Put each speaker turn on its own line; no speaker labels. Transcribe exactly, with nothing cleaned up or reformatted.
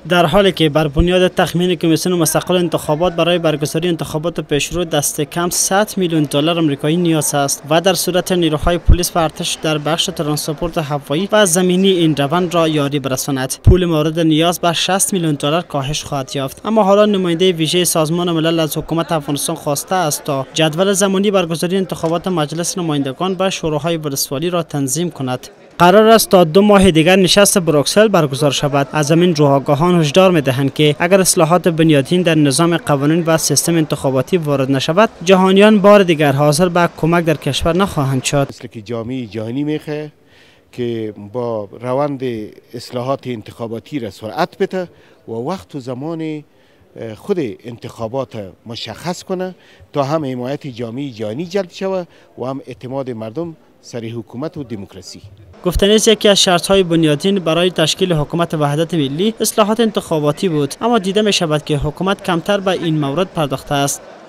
در حالی که بر بنیاد تخمین کمیسیون مستقل انتخابات برای برگزاری انتخابات پیشرو دست کم صد میلیون دلار آمریکایی نیاز است و در صورت نیروهای پلیس و ارتش در بخش ترانسپورت هوایی و زمینی این روند را یاری برساند، پول مورد نیاز به شصت میلیون دلار کاهش خواهد یافت. اما حالا نماینده ویژه سازمان ملل از حکومت افغانستان خواسته است تا جدول زمانی برگزاری انتخابات مجلس نمایندگان و شوراهای ولسوالی را تنظیم کند. قرار است تا دو ماه دیگر نشست بروکسل برگزار شود. از همین رو آگاهان هشدار می‌دهند که اگر اصلاحات بنیادین در نظام قوانین و سیستم انتخاباتی وارد نشود، جهانیان بار دیگر حاضر به کمک در کشور نخواهند شد.
مثل که جامعه جهانی میخواه که با روند اصلاحات انتخاباتی را سرعت بده و وقت و زمان خود انتخابات مشخص کنه تا هم حمایت جامعه جهانی جلب شود و هم اعتماد مردم سر حکومت و دموکراسی.
گفتنی است یکی از شرط‌های بنیادین برای تشکیل حکومت وحدت ملی اصلاحات انتخاباتی بود، اما دیده می شود که حکومت کمتر به این مورد پرداخته است.